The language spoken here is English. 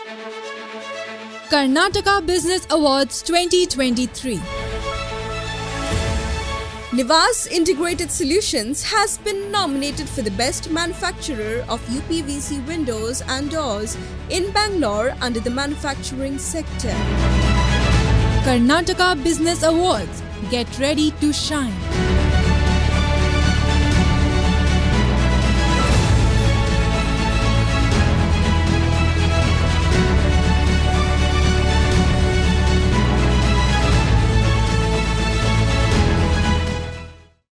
Karnataka Business Awards 2023. Nivas Integrated Solutions has been nominated for the Best Manufacturer of uPVC Windows and Doors in Bangalore under the manufacturing sector. Karnataka Business Awards. Get ready to shine.